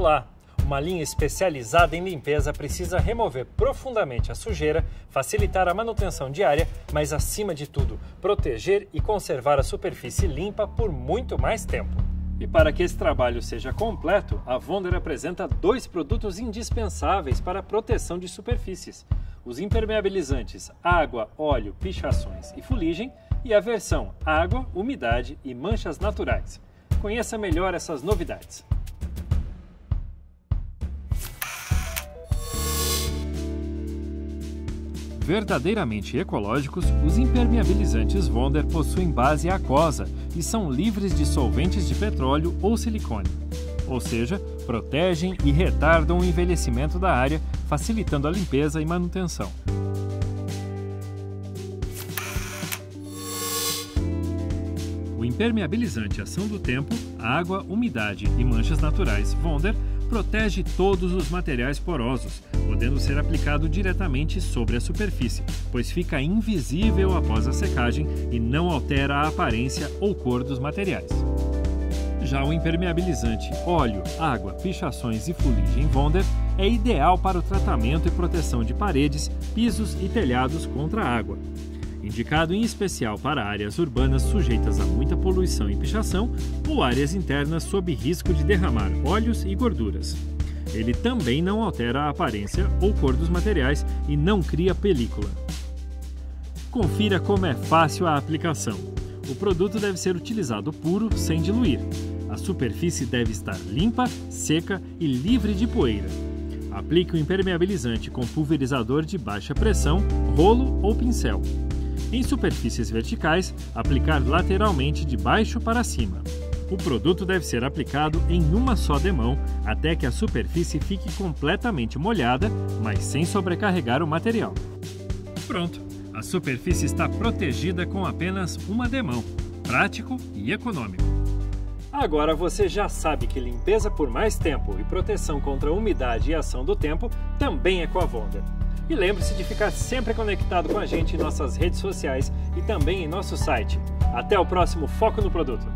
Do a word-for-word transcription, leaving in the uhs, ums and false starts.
Olá! Uma linha especializada em limpeza precisa remover profundamente a sujeira, facilitar a manutenção diária, mas acima de tudo, proteger e conservar a superfície limpa por muito mais tempo. E para que esse trabalho seja completo, a Wonder apresenta dois produtos indispensáveis para a proteção de superfícies: os impermeabilizantes água, óleo, pichações e fuligem e a versão água, umidade e manchas naturais. Conheça melhor essas novidades. Verdadeiramente ecológicos, os impermeabilizantes Wonder possuem base aquosa e são livres de solventes de petróleo ou silicone. Ou seja, protegem e retardam o envelhecimento da área, facilitando a limpeza e manutenção. O impermeabilizante Ação do Tempo, água, umidade e manchas naturais Wonder protege todos os materiais porosos, podendo ser aplicado diretamente sobre a superfície, pois fica invisível após a secagem e não altera a aparência ou cor dos materiais. Já o impermeabilizante óleo, água, pichações e fuligem Wonder é ideal para o tratamento e proteção de paredes, pisos e telhados contra a água. Indicado em especial para áreas urbanas sujeitas a muita poluição e pichação ou áreas internas sob risco de derramar óleos e gorduras. Ele também não altera a aparência ou cor dos materiais e não cria película. Confira como é fácil a aplicação. O produto deve ser utilizado puro, sem diluir. A superfície deve estar limpa, seca e livre de poeira. Aplique o impermeabilizante com pulverizador de baixa pressão, rolo ou pincel. Em superfícies verticais, aplicar lateralmente de baixo para cima. O produto deve ser aplicado em uma só demão até que a superfície fique completamente molhada, mas sem sobrecarregar o material. Pronto! A superfície está protegida com apenas uma demão. Prático e econômico. Agora você já sabe que limpeza por mais tempo e proteção contra a umidade e ação do tempo também é com a Wonder. E lembre-se de ficar sempre conectado com a gente em nossas redes sociais e também em nosso site. Até o próximo Foco no Produto!